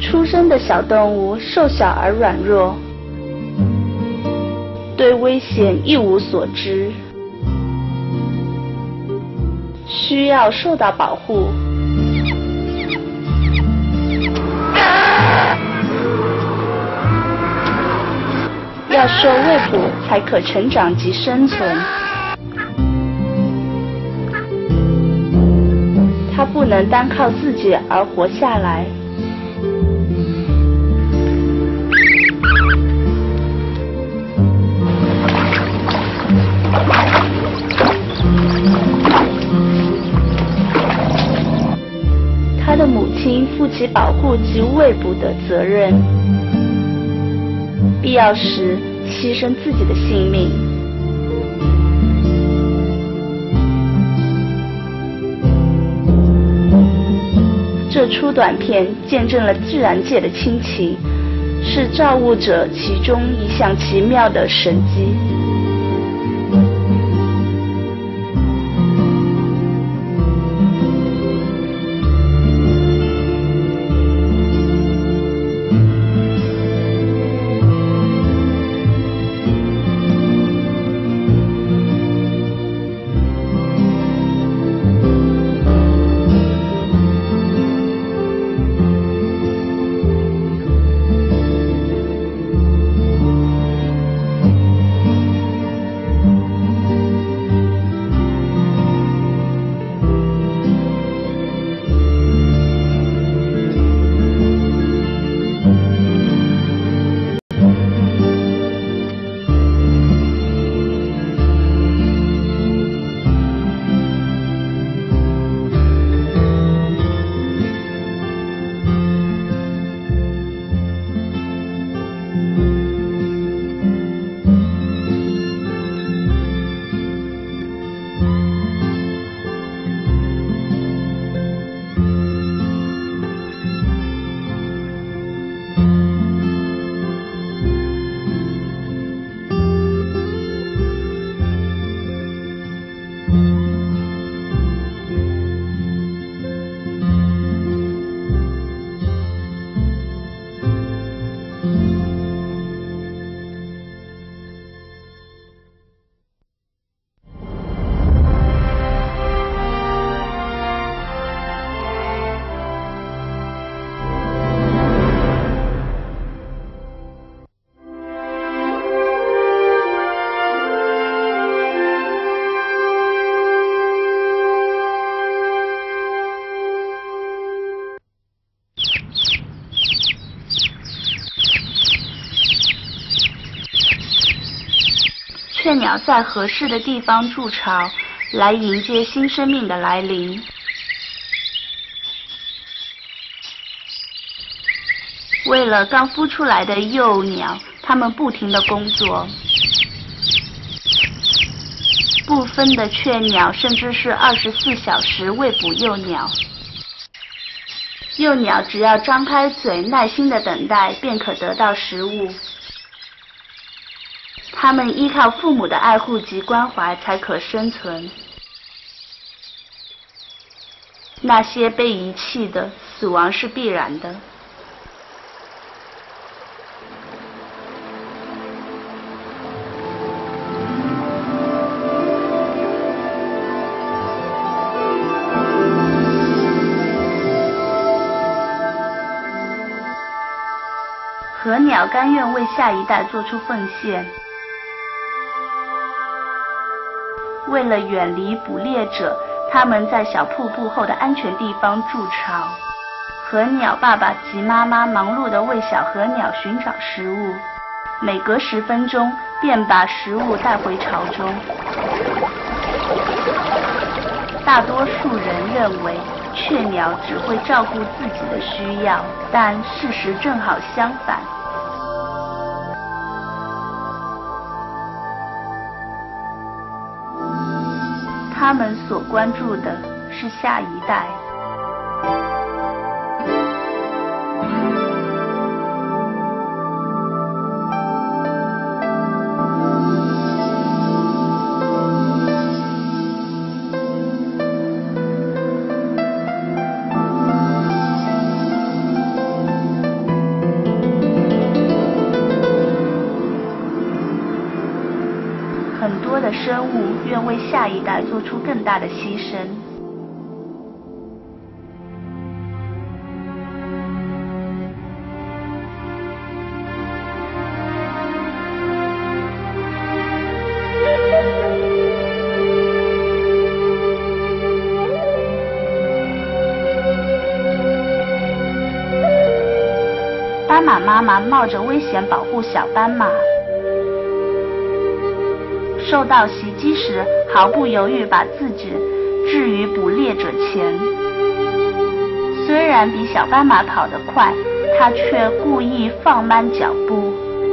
出生的小动物瘦小而软弱，对危险一无所知，需要受到保护。要受喂哺才可成长及生存。它不能单靠自己而活下来。它的母亲负起保护及喂哺的责任，必要时牺牲自己的性命。这出短片见证了自然界的亲情，是造物者其中一项奇妙的神迹。雀鸟在合适的地方筑巢，来迎接新生命的来临。为了刚孵出来的幼鸟，它们不停地工作。部分的雀鸟甚至是24小时喂哺幼鸟。幼鸟只要张开嘴，耐心地等待，便可得到食物。它们依靠父母的爱护及关怀才可生存。那些被遗弃的，死亡是必然的。禾鸟甘愿为下一代做出奉献。为了远离捕猎者，它们在小瀑布后的安全地方筑巢。禾鸟爸爸及妈妈忙碌地为小禾鸟寻找食物，每隔10分钟便把食物带回巢中。大多数人认为雀鸟只会照顾自己的需要，但事实正好相反。他们所关注的是下一代。 很多的生物愿为下一代做出更大的牺牲。斑马妈妈冒着危险保护小斑马，受到袭击时毫不犹豫把自己置于捕猎者前。虽然比小斑马跑得快，它却故意放慢脚步，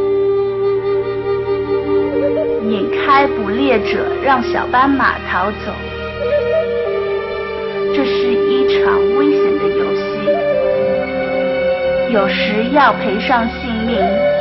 引开捕猎者，让小斑马逃走。这是一场危险的游戏，有时要赔上性命。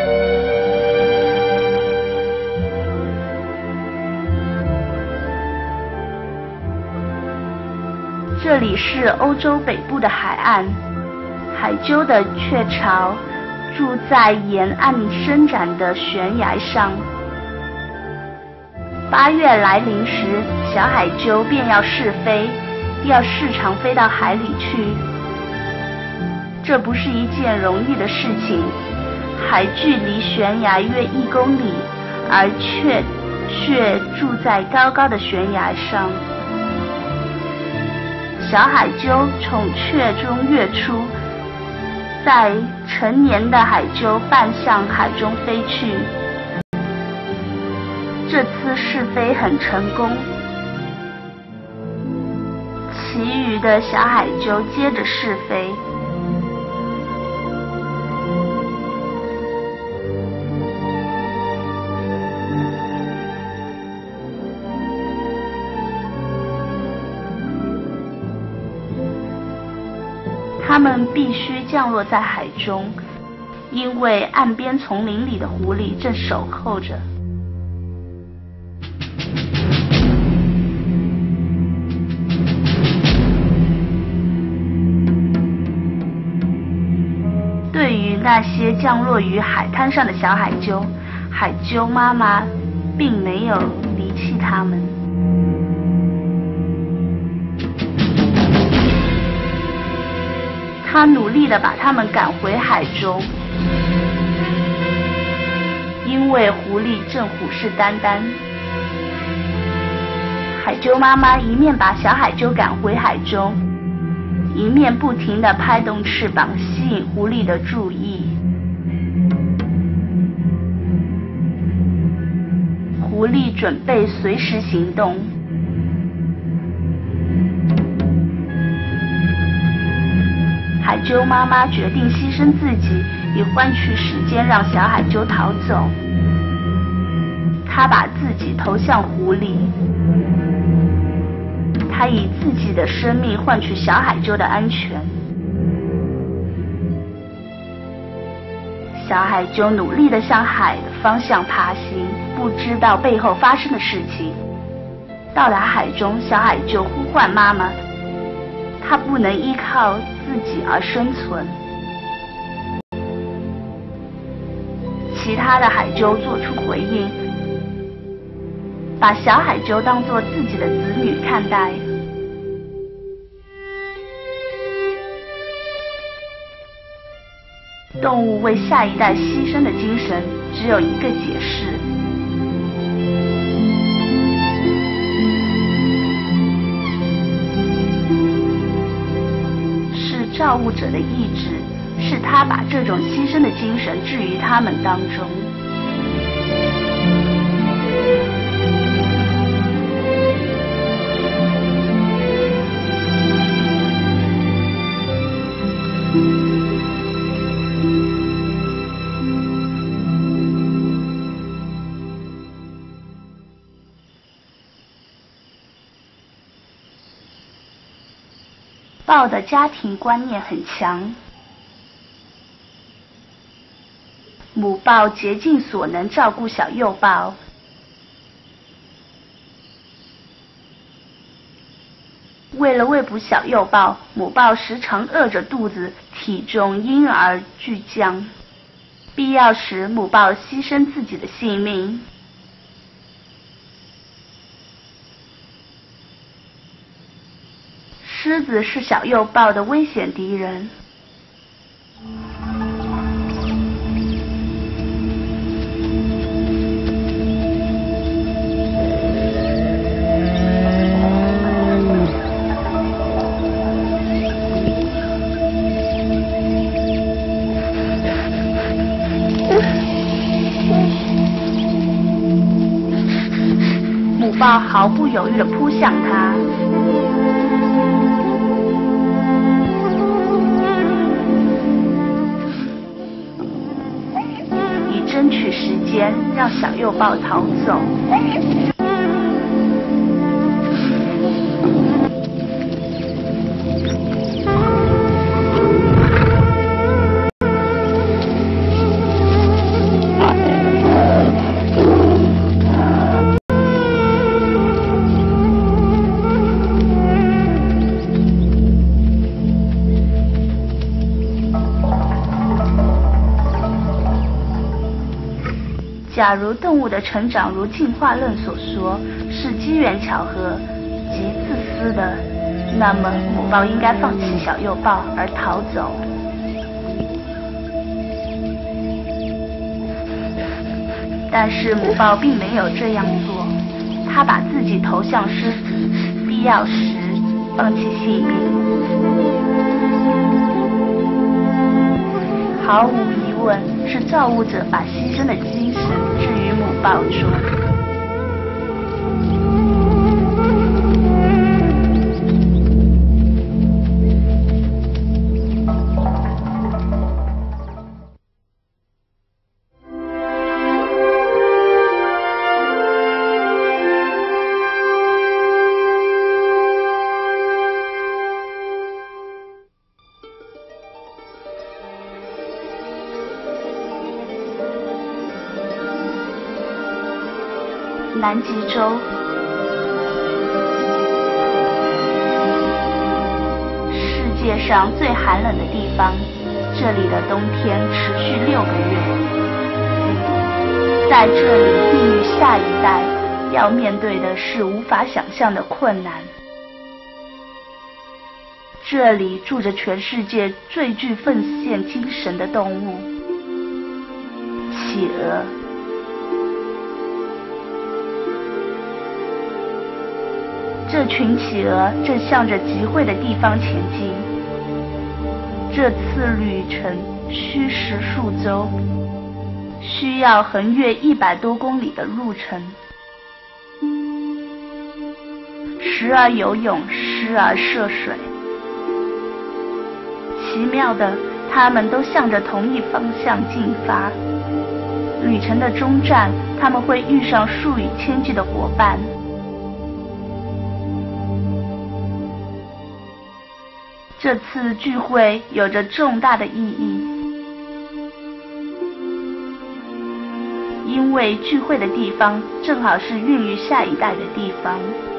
这里是欧洲北部的海岸，海鸠的雀巢住在沿岸伸展的悬崖上。8月来临时，小海鸠便要试飞，要试常飞到海里去。这不是一件容易的事情，海距离悬崖约1公里，而雀却住在高高的悬崖上。小海鸠从雀中跃出，在成年的海鸠伴向海中飞去。这次试飞很成功，其余的小海鸠接着试飞。它们必须降落在海中，因为岸边丛林里的狐狸正守候着。对于那些降落于海滩上的小海鸠，海鸠妈妈并没有离弃它们。他努力地把它们赶回海中，因为狐狸正虎视眈眈。海鸠妈妈一面把小海鸠赶回海中，一面不停地拍动翅膀，吸引狐狸的注意。狐狸准备随时行动。海鸠妈妈决定牺牲自己，以换取时间让小海鸠逃走。她把自己投向湖里，她以自己的生命换取小海鸠的安全。小海鸠努力地向海的方向爬行，不知道背后发生的事情。到达海中，小海鸠呼唤妈妈，它不能依靠自己而生存。其他的海鸠做出回应，把小海鸠当作自己的子女看待。动物为下一代牺牲的精神只有一个解释：是造物者的意志，是他把这种牺牲的精神置于他们当中。豹的家庭观念很强，母豹竭尽所能照顾小幼豹，为了喂哺小幼豹，母豹时常饿着肚子，体重因而巨降。必要时，母豹牺牲自己的性命。 狮子是小幼豹的危险敌人。母豹毫不犹豫地扑向它。争取时间，让小幼豹逃走。假如动物的成长如进化论所说是机缘巧合及自私的，那么母豹应该放弃小幼豹而逃走。但是母豹并没有这样做，它把自己投向狮子，必要时放弃性命。毫无疑问，是造物者把牺牲的精神置于母豹中。南极洲，世界上最寒冷的地方，这里的冬天持续6个月。在这里孕育下一代，要面对的是无法想象的困难。这里住着全世界最具奉献精神的动物——企鹅。这群企鹅正向着集会的地方前进。这次旅程需时数周，需要横越100多公里的路程，时而游泳，时而涉水。奇妙的，他们都向着同一方向进发。旅程的终站，他们会遇上数以千计的伙伴。这次聚会有着重大的意义，因为聚会的地方正好是孕育下一代的地方。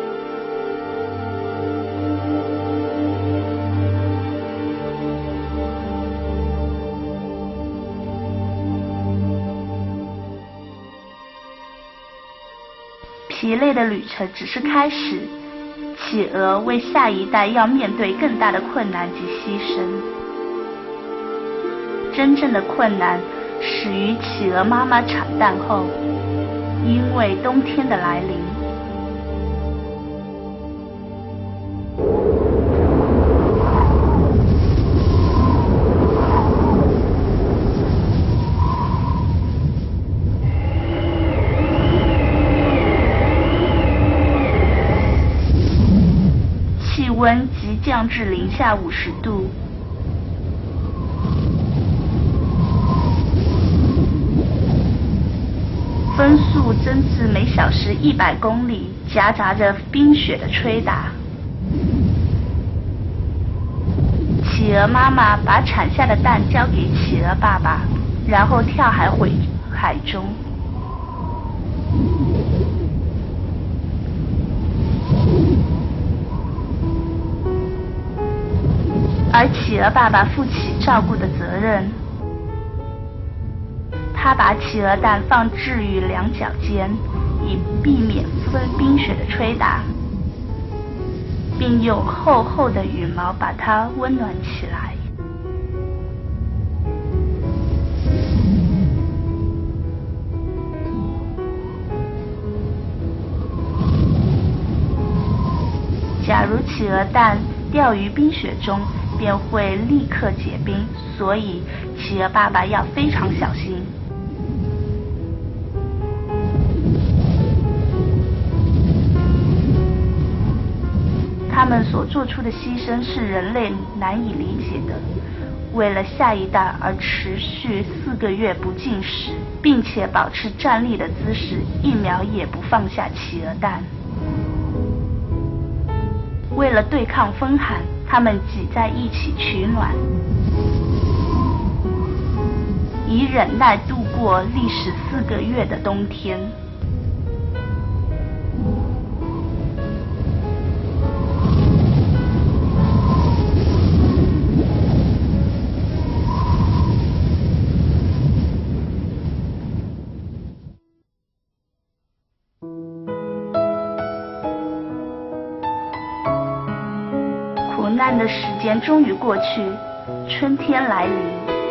疲累的旅程只是开始。企鹅为下一代要面对更大的困难及牺牲。真正的困难始于企鹅妈妈产蛋后，因为冬天的来临。气温即降至零下50度，风速增至每小时100公里，夹杂着冰雪的吹打。企鹅妈妈把产下的蛋交给企鹅爸爸，然后跳海回海中。而企鹅爸爸负起照顾的责任，他把企鹅蛋放置于两脚间，以避免冰雪的吹打， 并用厚厚的羽毛把它温暖起来。假如企鹅蛋掉于冰雪中，便会立刻结冰，所以企鹅爸爸要非常小心。他们所做出的牺牲是人类难以理解的，为了下一代而持续4个月不进食，并且保持站立的姿势，1秒也不放下企鹅蛋。为了对抗风寒，他们挤在一起取暖，以忍耐度过历时4个月的冬天。苦难的时间终于过去，春天来临。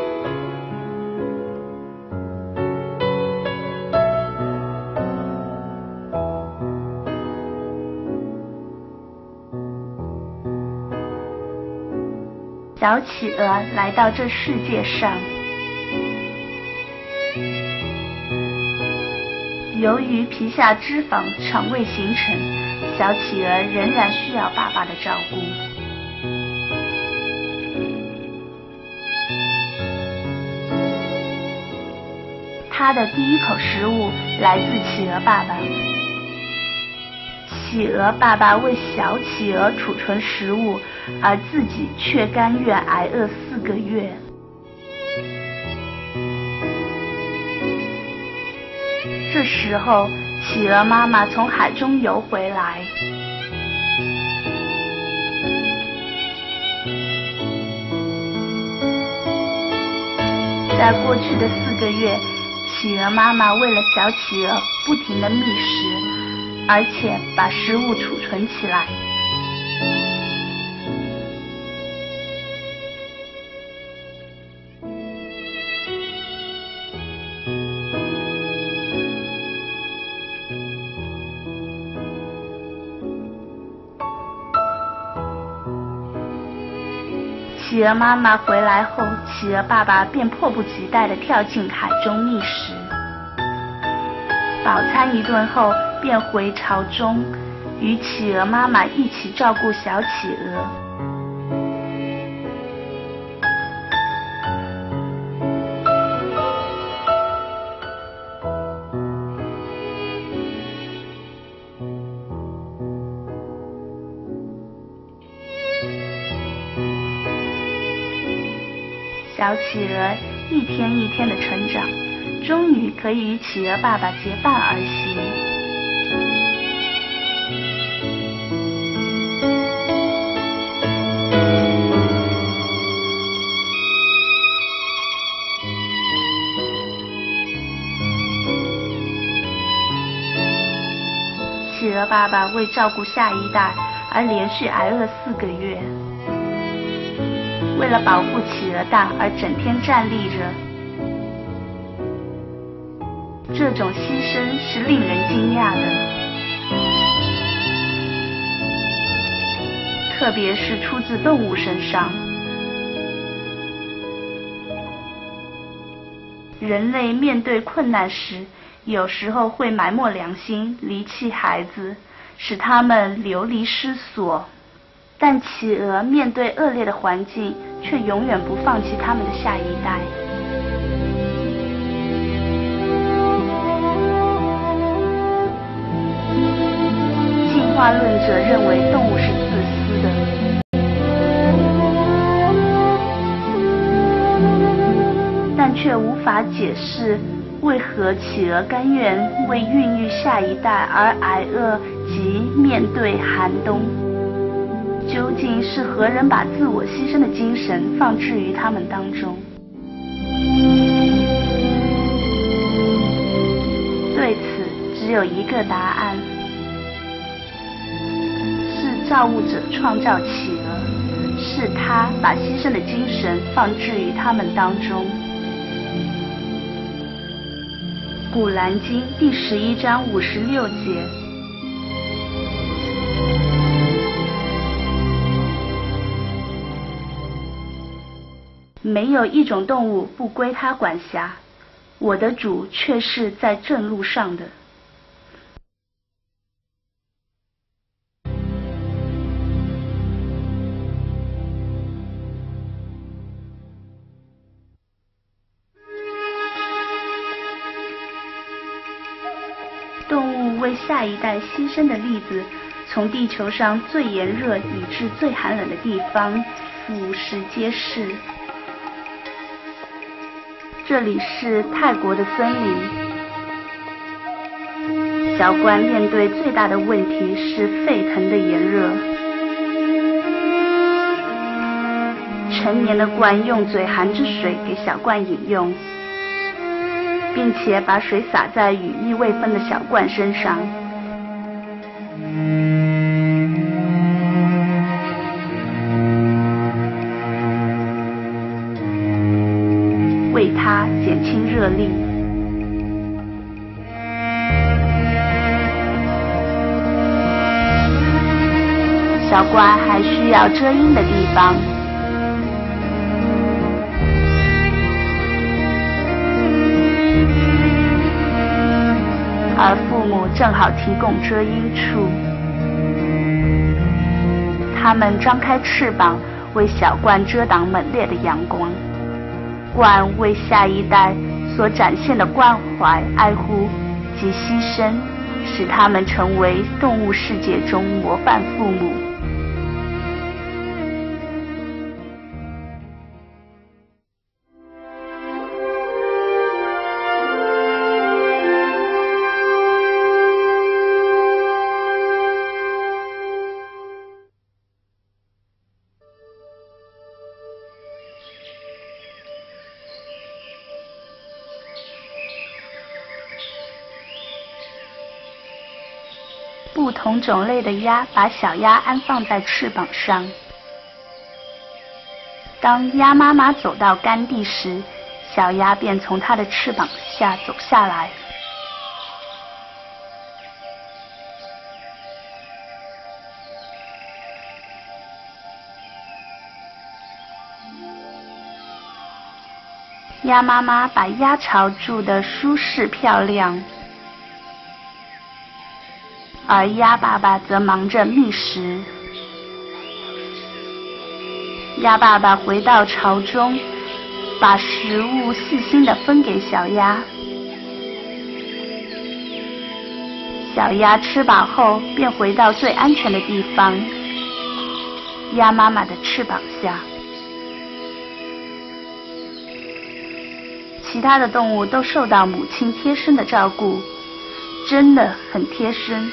小企鹅来到这世界上，由于皮下脂肪尚未形成，小企鹅仍然需要爸爸的照顾。它的第一口食物来自企鹅爸爸。企鹅爸爸为小企鹅储存食物，而自己却甘愿挨饿4个月。这时候，企鹅妈妈从海中游回来。在过去的4个月，企鹅妈妈为了小企鹅不停地觅食，而且把食物储存起来。企鹅妈妈回来后，企鹅爸爸便迫不及待地跳进海中觅食。饱餐一顿后，便回巢中，与企鹅妈妈一起照顾小企鹅。小企鹅一天一天的成长，终于可以与企鹅爸爸结伴而行。企鹅爸爸为照顾下一代而连续挨饿4个月。为了保护企鹅蛋而整天站立着，这种牺牲是令人惊讶的，特别是出自动物身上。人类面对困难时，有时候会埋没良心，离弃孩子，使他们流离失所。但企鹅面对恶劣的环境，却永远不放弃他们的下一代。进化论者认为动物是自私的，但却无法解释为何企鹅甘愿为孕育下一代而挨饿及面对寒冬。究竟是何人把自我牺牲的精神放置于他们当中？对此，只有一个答案：是造物者创造起了，是他把牺牲的精神放置于他们当中。古兰经第11章56节。没有一种动物不归他管辖，我的主却是在正路上的。动物为下一代牺牲的例子，从地球上最炎热以至最寒冷的地方俯拾皆是。这里是泰国的森林，小冠面对最大的问题是沸腾的炎热。成年的冠用嘴含着水给小冠饮用，并且把水洒在羽翼未分的小冠身上。为它减轻热力。小冠还需要遮阴的地方，而父母正好提供遮阴处。他们张开翅膀，为小冠遮挡猛烈的阳光。冠为下一代所展现的关怀、爱护及牺牲，使他们成为动物世界中模范父母。不同种类的鸭把小鸭安放在翅膀上。当鸭妈妈走到干地时，小鸭便从它的翅膀下走下来。鸭妈妈把鸭巢筑得舒适漂亮，而鸭爸爸则忙着觅食。鸭爸爸回到巢中，把食物细心地分给小鸭。小鸭吃饱后，便回到最安全的地方——鸭妈妈的翅膀下。其他的动物都受到母亲贴身的照顾，真的很贴身。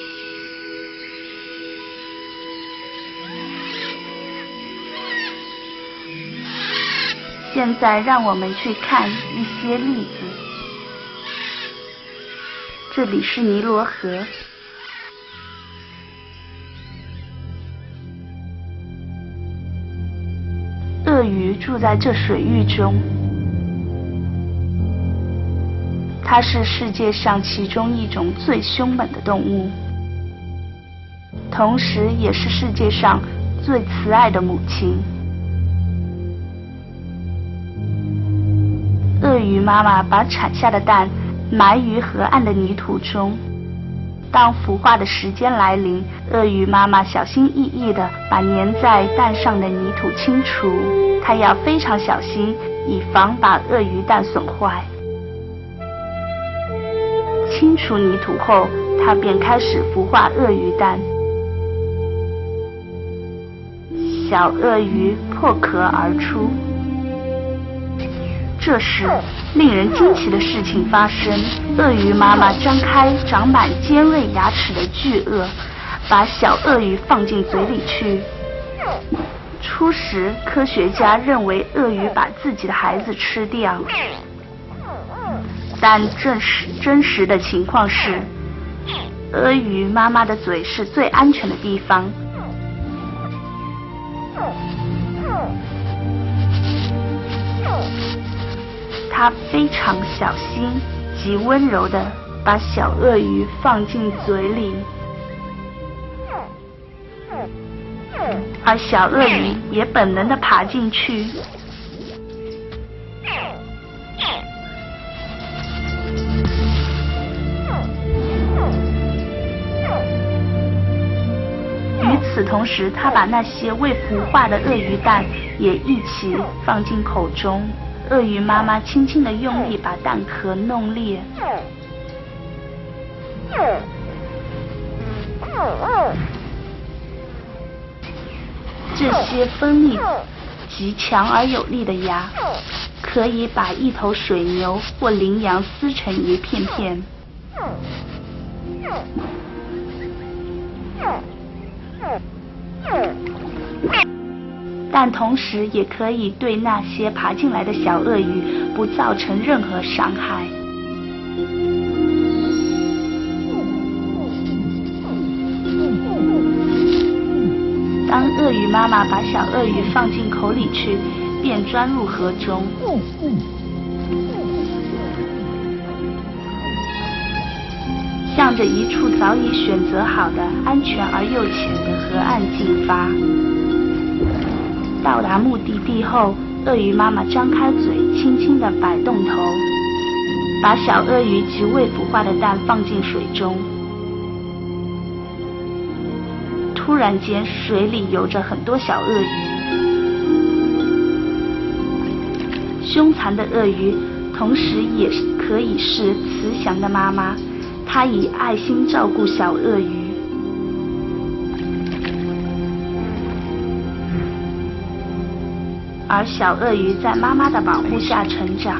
现在让我们去看一些例子。这里是尼罗河，鳄鱼住在这水域中，它是世界上其中一种最凶猛的动物，同时也是世界上最慈爱的母亲。鳄鱼妈妈把产下的蛋埋于河岸的泥土中，当孵化的时间来临，鳄鱼妈妈小心翼翼地把粘在蛋上的泥土清除，它要非常小心，以防把鳄鱼蛋损坏。清除泥土后，它便开始孵化鳄鱼蛋。小鳄鱼破壳而出。这时，令人惊奇的事情发生，鳄鱼妈妈张开长满尖锐牙齿的巨颚，把小鳄鱼放进嘴里去。初时，科学家认为鳄鱼把自己的孩子吃掉，但真实的情况是，鳄鱼妈妈的嘴是最安全的地方， 他非常小心极温柔地把小鳄鱼放进嘴里，而小鳄鱼也本能地爬进去。与此同时，他把那些未孵化的鳄鱼蛋也一起放进口中。鳄鱼妈妈轻轻地用力把蛋壳弄裂。这些锋利极强而有力的牙，可以把一头水牛或羚羊撕成一片片。但同时也可以对那些爬进来的小鳄鱼不造成任何伤害。当鳄鱼妈妈把小鳄鱼放进口里去，便钻入河中。向着一处早已选择好的安全而又浅的河岸进发。到达目的地后，鳄鱼妈妈张开嘴，轻轻地摆动头，把小鳄鱼及未孵化的蛋放进水中。突然间，水里游着很多小鳄鱼。凶残的鳄鱼同时也可以是慈祥的妈妈，它以爱心照顾小鳄鱼。而小鳄鱼在妈妈的保护下成长。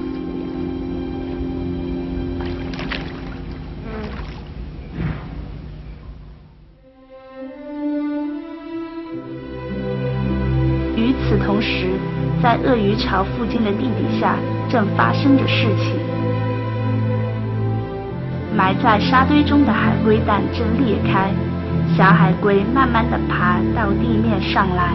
与此同时，在鳄鱼巢附近的地底下正发生着事情。埋在沙堆中的海龟蛋正裂开，小海龟慢慢地爬到地面上来。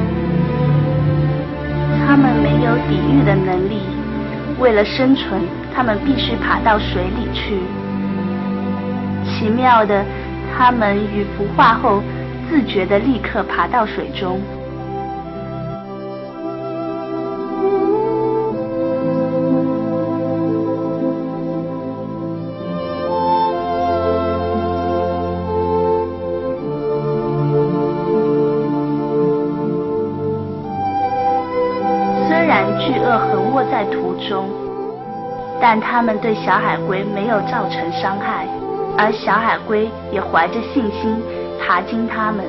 它们没有抵御的能力，为了生存，它们必须爬到水里去。奇妙的，它们与孵化后自觉地立刻爬到水中。巨鳄横卧在途中，但它们对小海龟没有造成伤害，而小海龟也怀着信心爬进它们。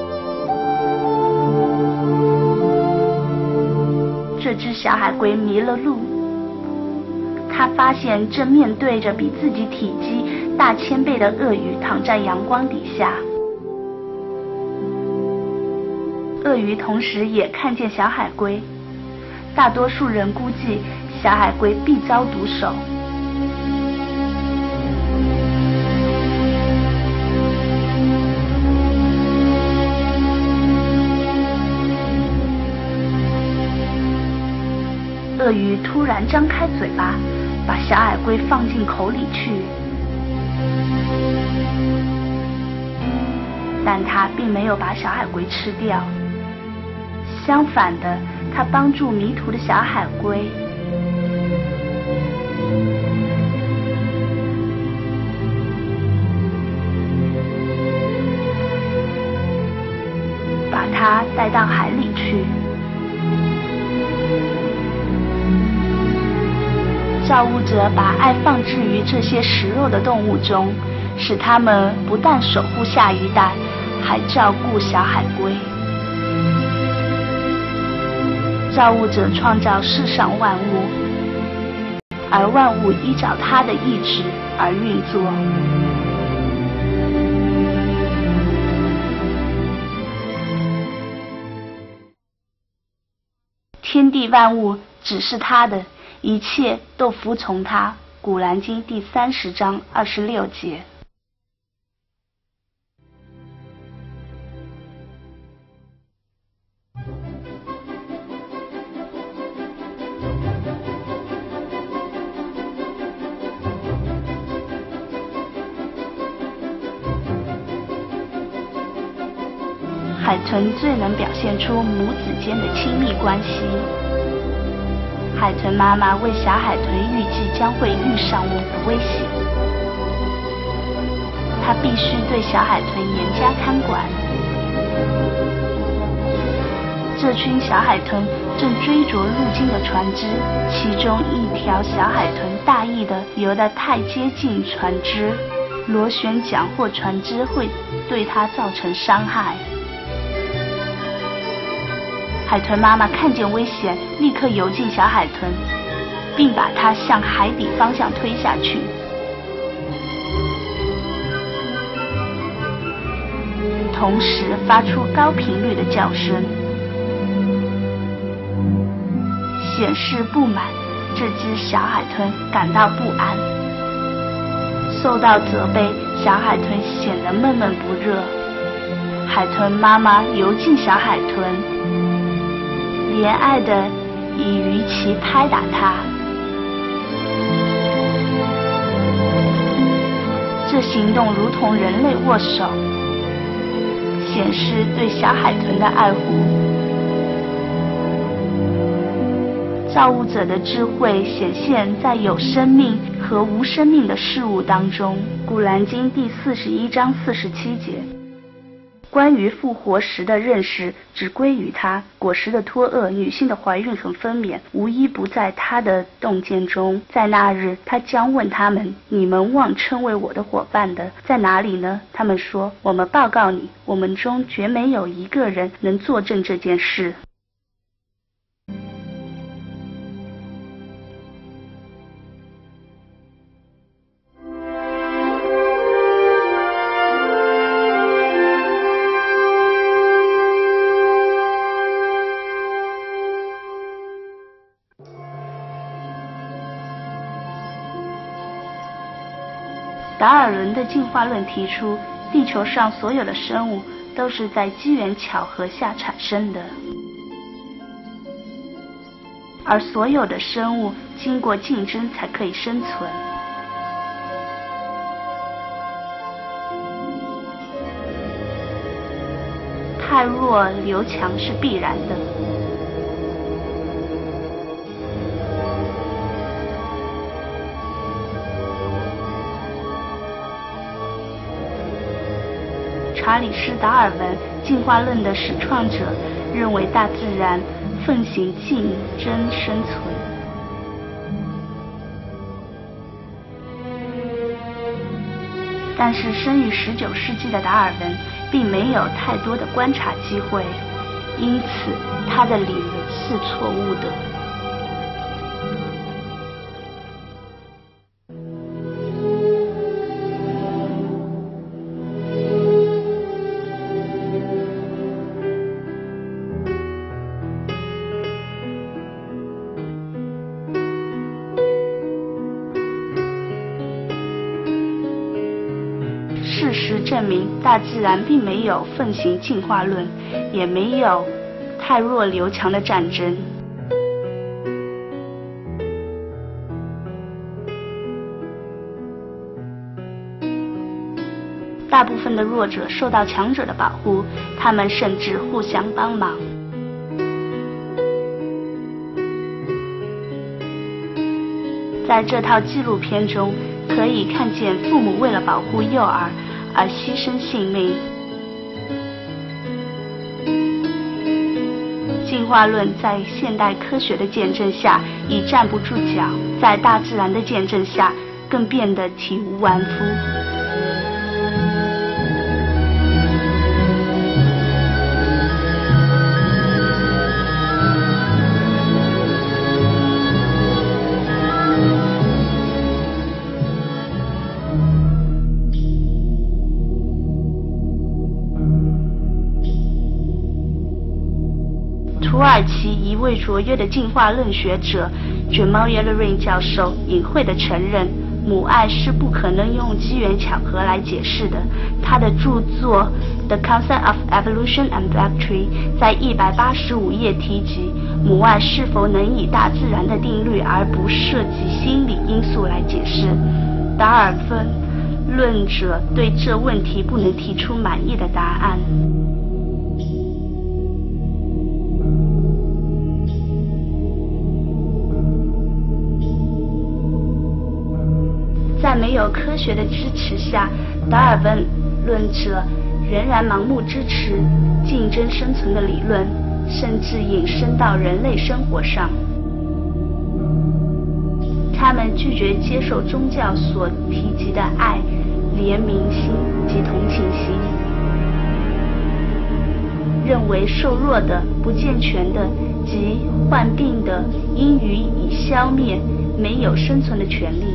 这只小海龟迷了路，它发现正面对着比自己体积大1000倍的鳄鱼躺在阳光底下。鳄鱼同时也看见小海龟。大多数人估计小海龟必遭毒手。鳄鱼突然张开嘴巴，把小海龟放进口里去，但它并没有把小海龟吃掉。相反的，它帮助迷途的小海龟。把它带到海里去。造物者把爱放置于这些食肉的动物中，使它们不但守护下一代，还照顾小海龟。造物者创造世上万物，而万物依照他的意志而运作。天地万物只是他的，一切都服从他。古兰经第30章26节。 海豚最能表现出母子间的亲密关系。海豚妈妈为小海豚预计将会遇上的危险，她必须对小海豚严加看管。这群小海豚正追逐入境的船只，其中一条小海豚大意地游得太接近船只，螺旋桨或船只会对它造成伤害。海豚妈妈看见危险，立刻游进小海豚，并把它向海底方向推下去。同时发出高频率的叫声，显示不满。这只小海豚感到不安，受到责备，小海豚显得闷闷不乐。海豚妈妈游进小海豚，怜爱地以鱼鳍拍打它。这行动如同人类握手，显示对小海豚的爱护。造物者的智慧显现在有生命和无生命的事物当中。古兰经第41章47节。关于复活时的认识只归于他，果实的脱厄、女性的怀孕和分娩，无一不在他的洞见中。在那日，他将问他们：你们妄称为我的伙伴的，在哪里呢？他们说：我们报告你，我们中绝没有一个人能作证这件事。达尔文的进化论提出，地球上所有的生物都是在机缘巧合下产生的，而所有的生物经过竞争才可以生存。太弱留强是必然的。查理斯·达尔文，进化论的始创者，认为大自然奉行竞争生存。但是生于19世纪的达尔文并没有太多的观察机会，因此他的理论是错误的。事实证明，大自然并没有奉行进化论，也没有太弱留强的战争。大部分的弱者受到强者的保护，他们甚至互相帮忙。在这套纪录片中，可以看见父母为了保护幼儿而牺牲性命。进化论在现代科学的见证下已站不住脚，在大自然的见证下更变得体无完肤。土耳其一位卓越的进化论学者 Jamal Yellowring 教授隐晦地承认，母爱是不可能用机缘巧合来解释的。他的著作《The Concept of Evolution and Victory》在185页提及，母爱是否能以大自然的定律而不涉及心理因素来解释。达尔文论者对这问题不能提出满意的答案。 有科学的支持下，达尔文论者仍然盲目支持竞争生存的理论，甚至引申到人类生活上。他们拒绝接受宗教所提及的爱、怜悯心及同情心，认为瘦弱的、不健全的及患病的应予以消灭，没有生存的权利。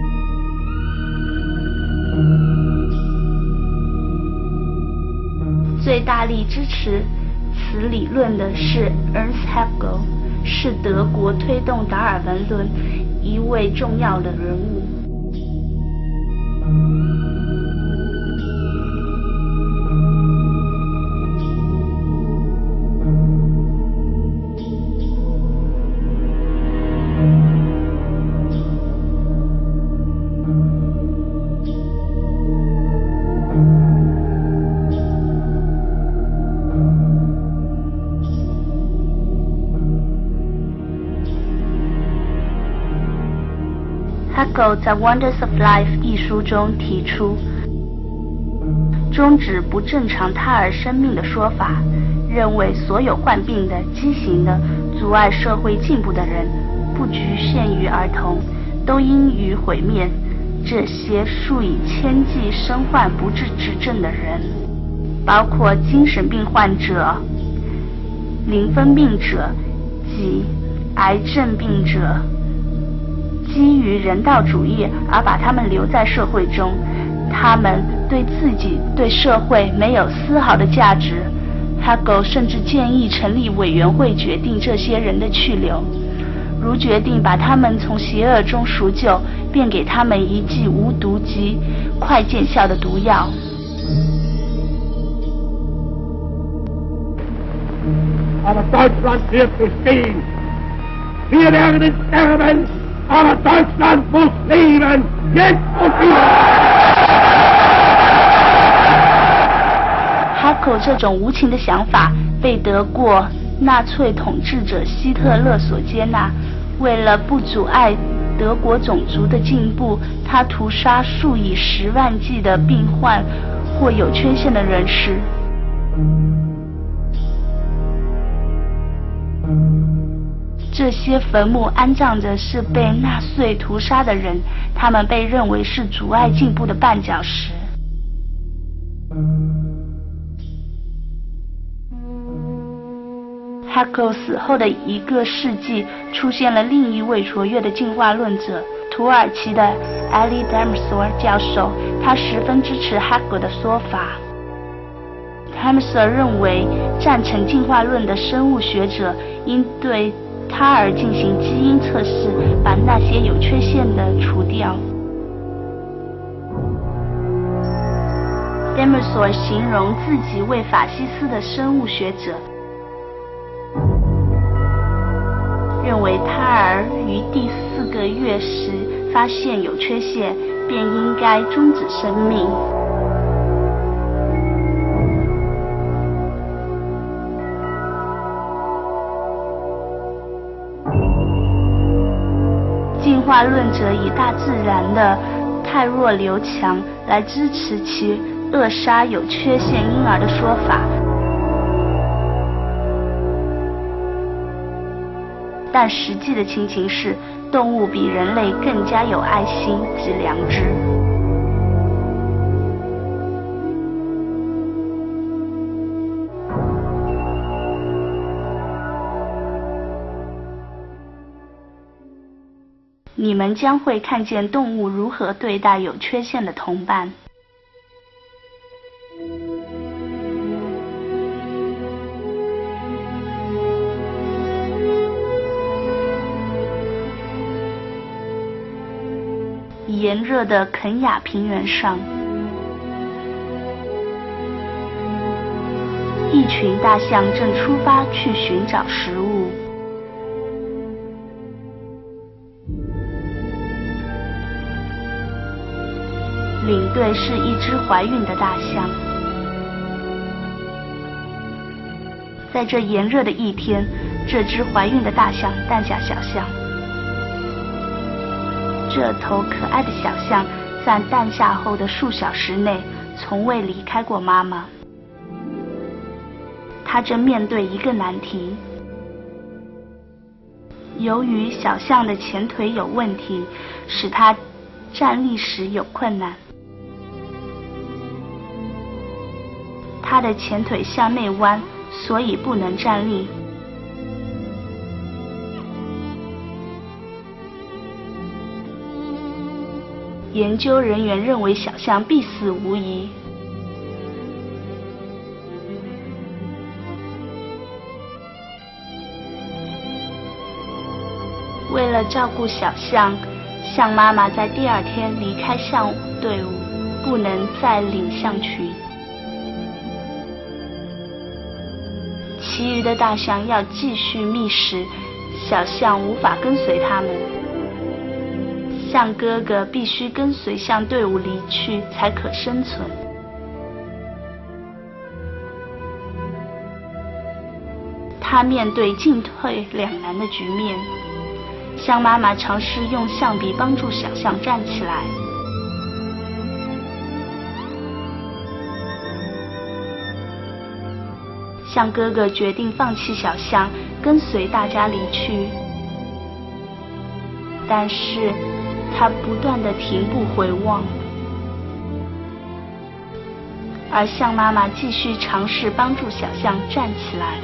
最大力支持此理论的是 Ernst Haeckel， 是德国推动达尔文论一位重要的人物。Haeckel 在《Wonders of Life》一书中提出，终止不正常胎儿生命的说法，认为所有患病的、畸形的、阻碍社会进步的人，不局限于儿童，都应予毁灭。这些数以千计身患不治之症的人，包括精神病患者、灵分病者及癌症病者。基于人道主义而把他们留在社会中，他们对自己、对社会没有丝毫的价值。Haeckel 甚至建议成立委员会决定这些人的去留，如决定把他们从邪恶中赎救，便给他们一剂无毒及快见效的毒药。 Aber Deutschland wird bestehen. Wir werden sterben, aber Deutschland muss leben. Jetzt und hier. Haeckel 这种无情的想法被德国纳粹统治者希特勒所接纳。为了不阻碍德国种族的进步，他屠杀数以10万计的病患或有缺陷的人士。这些坟墓安葬着是被纳粹屠杀的人，他们被认为是阻碍进步的绊脚石。Haeckel 死后的一个世纪，出现了另一位卓越的进化论者，土耳其的 Ali Demirsoy 教授，他十分支持 Haeckel 的说法。Demirsoy 认为，赞成进化论的生物学者应对胎儿进行基因测试，把那些有缺陷的除掉。Demirsoy 形容自己为法西斯的生物学者，认为胎儿于第4个月时发现有缺陷，便应该终止生命。进化论者以大自然的汰弱留强来支持其扼杀有缺陷婴儿的说法，但实际的情形是，动物比人类更加有爱心及良知。你们将会看见动物如何对待有缺陷的同伴。炎热的肯亚平原上，一群大象正出发去寻找食物。领队是一只怀孕的大象。在这炎热的一天，这只怀孕的大象诞下小象。这头可爱的小象在诞下后的数小时内从未离开过妈妈。他正面对一个难题，由于小象的前腿有问题，使他站立时有困难。他的前腿向内弯，所以不能站立。研究人员认为小象必死无疑。为了照顾小象，象妈妈在第2天离开象队伍，不能再领象群。其余的大象要继续觅食，小象无法跟随他们。象哥哥必须跟随象队伍离去才可生存。他面对进退两难的局面，象妈妈尝试用象鼻帮助小象站起来。象哥哥决定放弃小象，跟随大家离去。但是他不断地停步回望，而象妈妈继续尝试帮助小象站起来。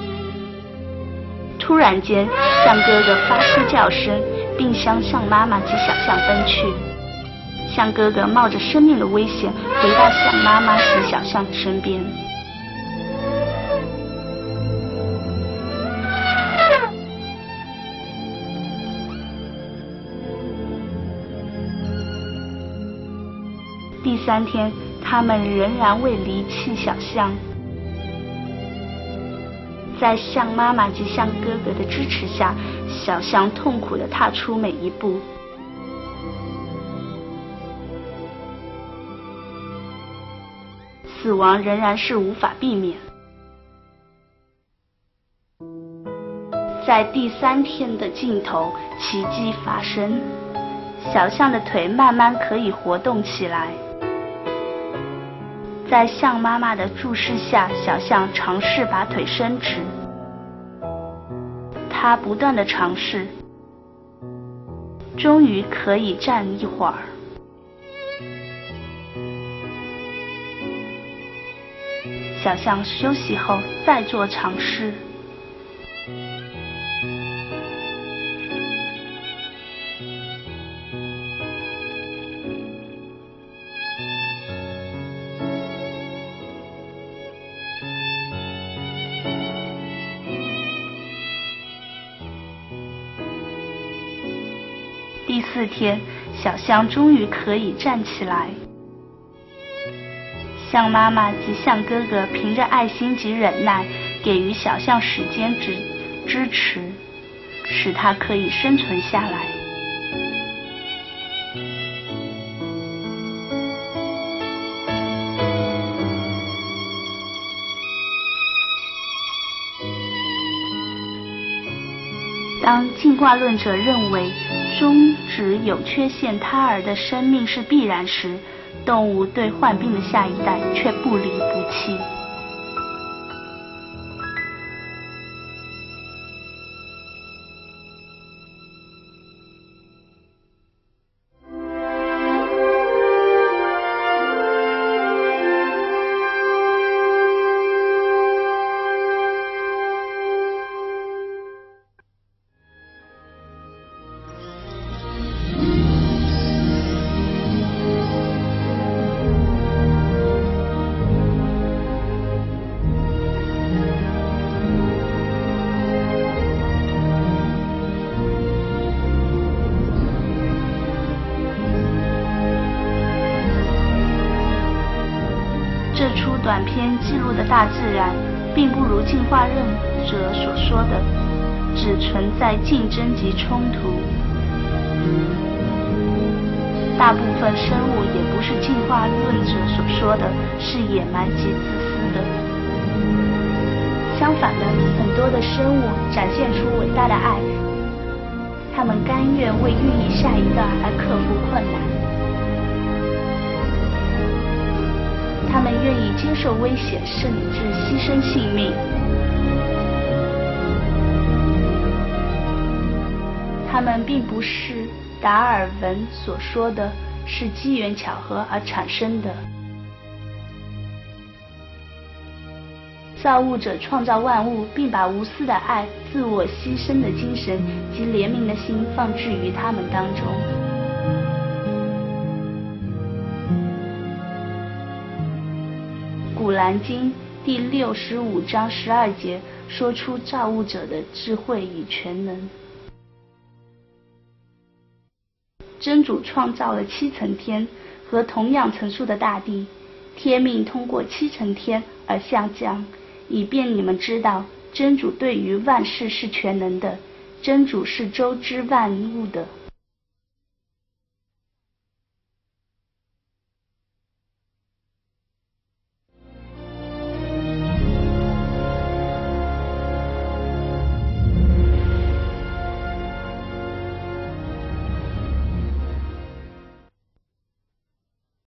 突然间，象哥哥发出叫声，并向象妈妈及小象奔去。象哥哥冒着生命的危险回到象妈妈及小象的身边。第3天，他们仍然未离弃小象。在象妈妈及象哥哥的支持下，小象痛苦地踏出每一步。死亡仍然是无法避免。在第3天的尽头，奇迹发生，小象的腿慢慢可以活动起来。在象妈妈的注视下，小象尝试把腿伸直。它不断地尝试，终于可以站一会儿。小象休息后再做尝试。第4天，小象终于可以站起来。象妈妈及象哥哥凭着爱心及忍耐，给予小象时间支持，使它可以生存下来。当进化论者认为终止有缺陷胎儿的生命是必然时，动物对患病的下一代却不离不弃。这出短片记录的大自然，并不如进化论者所说的，只存在竞争及冲突。大部分生物也不是进化论者所说的是野蛮及自私的。相反的，很多的生物展现出伟大的爱，他们甘愿为孕育下一代而克服困难。 他们愿意接受危险，甚至牺牲性命。他们并不是达尔文所说的是机缘巧合而产生的。造物者创造万物，并把无私的爱、自我牺牲的精神及怜悯的心放置于他们当中。古兰经第65章12节说出造物者的智慧与全能。真主创造了7层天和同样层数的大地，天命通过7层天而下降，以便你们知道真主对于万事是全能的，真主是周知万物的。